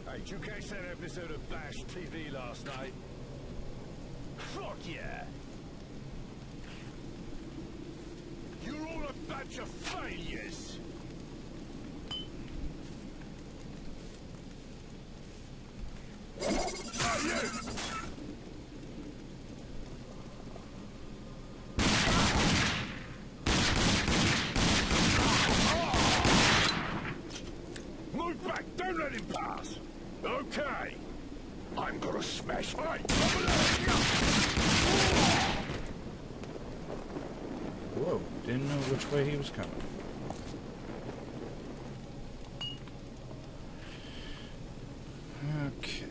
Hey, did you catch that episode of Bash TV last night? Fuck yeah! You're all a bunch of failures! Oh, you! Move back! Don't let him pass! Okay! I'm gonna smash right! Whoa, didn't know which way he was coming. Okay.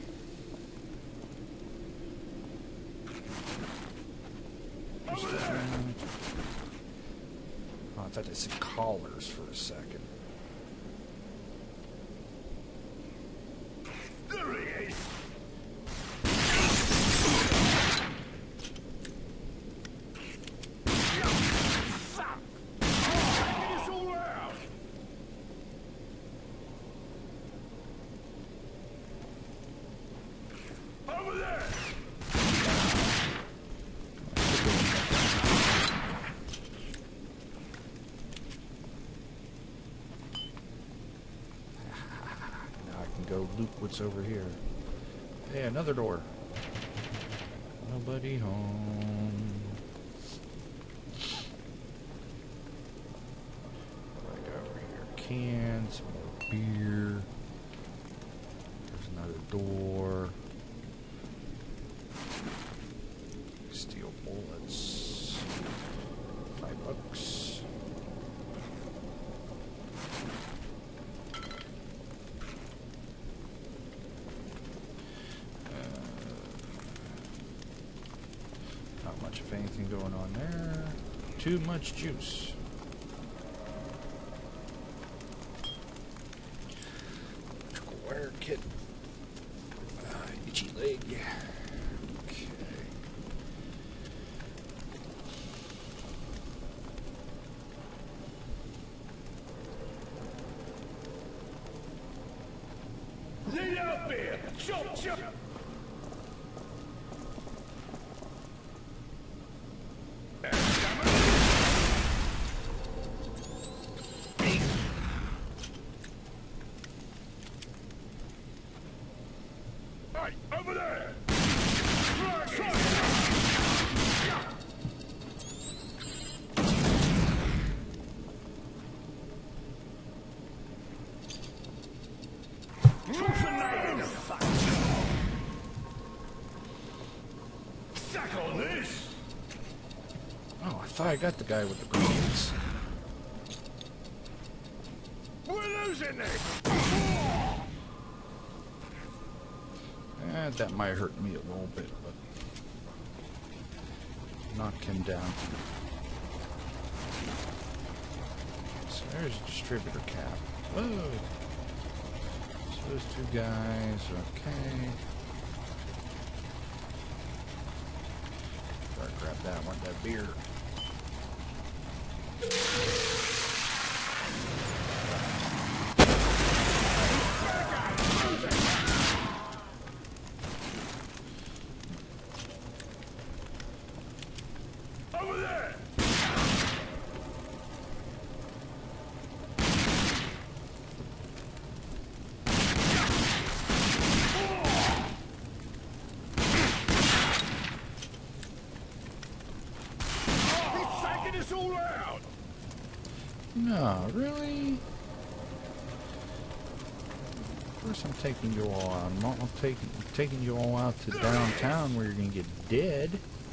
Over there! Oh, I thought they said collars for a second. There he is! Fuck! Taking us all out! Over there! Now I can go loot what's over here. Hey, another door. Nobody home. What do I got over here? Cans, more beer. There's another door. Steel bullets. $5. Not much, if anything, going on there. Too much juice. Electrical wire kit. Itchy leg. Okay. Lead up here! Chop, chop! Hey, over there! Sack on this! Oh, I thought I got the guy with the grenades. We're losing this! That might hurt me a little bit, but knock him down. So there's a distributor cap. Whoa! So those two guys, okay. Gotta grab that one, that beer. Over there! He's taking us all out! No, really? First I'm taking you all out. I'm taking you all out to downtown where you're gonna get dead.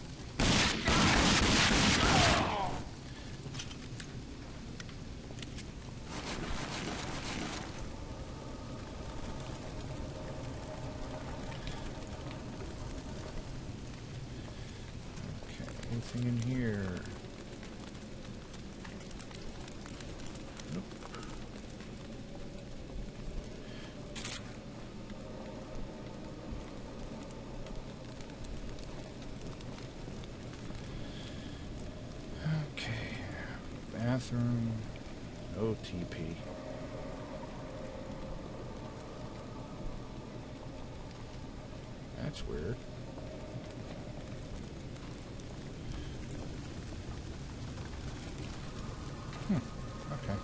Okay, anything in here? Nope. Okay, bathroom, OTP. That's weird. Okay.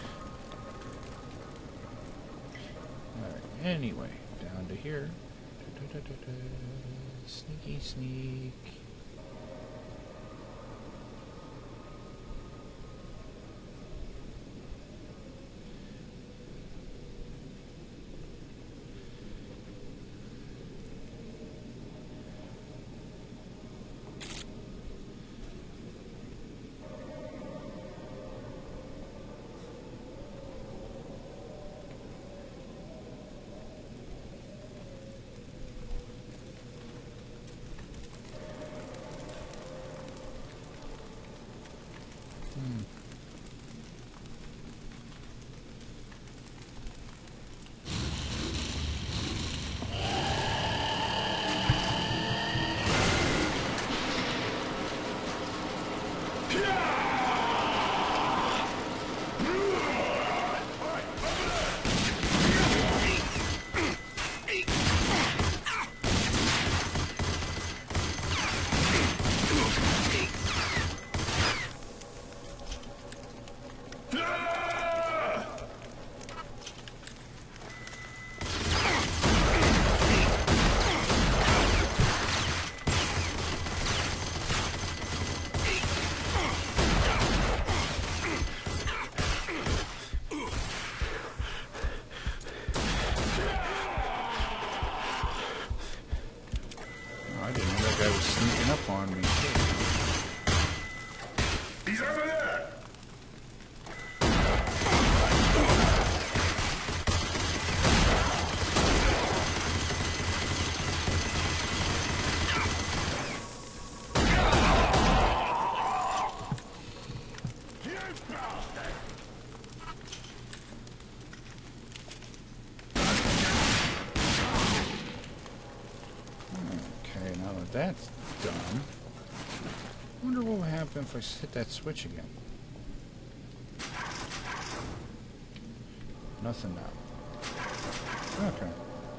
Alright, anyway, down to here. Sneaky sneak. I didn't know that guy was sneaking up on me. He's over there! That's done. I wonder what will happen if I hit that switch again. Nothing now. Okay.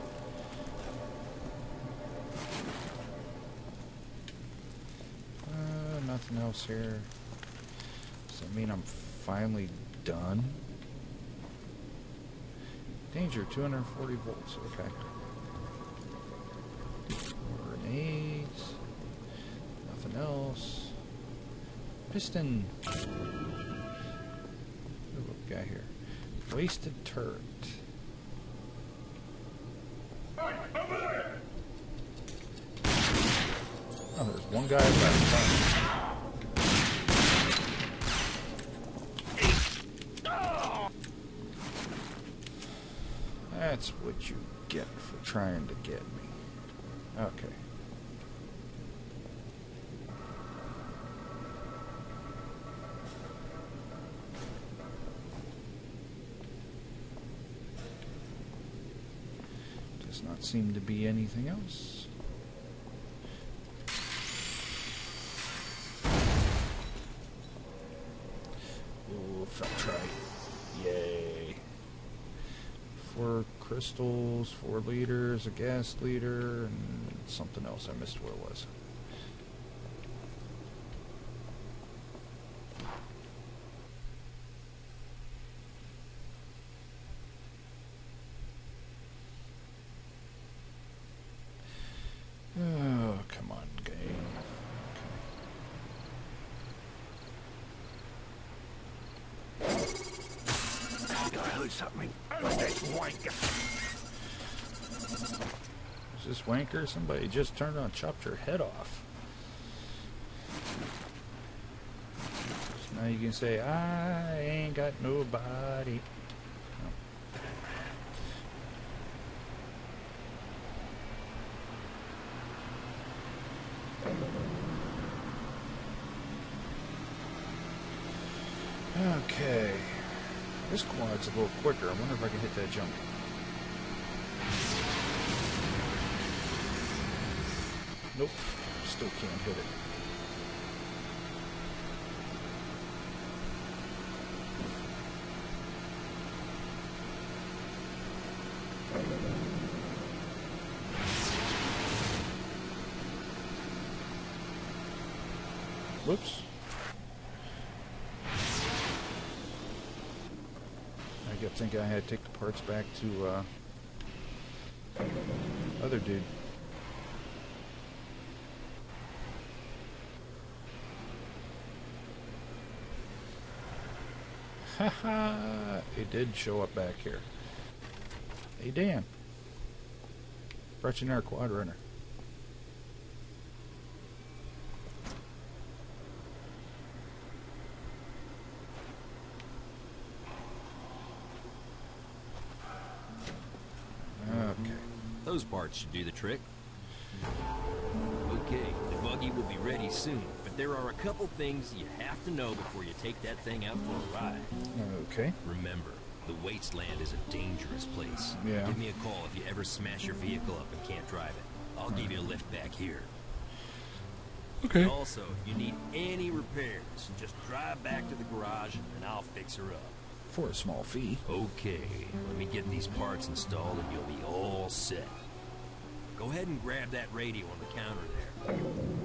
Nothing else here. Does that mean I'm finally done? Danger, 240 volts. Okay. Grenades. Nothing else. Piston. What do we got here? Wasted turret. Hey, over there! Oh, there's one guy left. That's what you get for trying to get me. Okay. Does not seem to be anything else. Ooh, felt right. Yay. 4 crystals, 4 liters, a gas leader, and something else. I missed what it was. Oh, come on, game. I heard something. Oh, this wanker. Is this wanker? Somebody just turned on, chopped your head off. So now you can say, I ain't got nobody. Okay. This quad's a little quicker. I wonder if I can hit that jump. Nope. Still can't hit it. Whoops. I kept thinking I had to take the parts back to other dude. Haha! It did show up back here. Hey Dan, brought you another quad runner. Okay. Those parts should do the trick. Okay, the buggy will be ready soon, but there are a couple things you have to know before you take that thing out for a ride. Okay. Remember, the wasteland is a dangerous place. Yeah. Give me a call if you ever smash your vehicle up and can't drive it. I'll give you a lift back here. Okay. And also, if you need any repairs, just drive back to the garage and I'll fix her up. For a small fee. Okay, let me get these parts installed and you'll be all set. Go ahead and grab that radio on the counter there.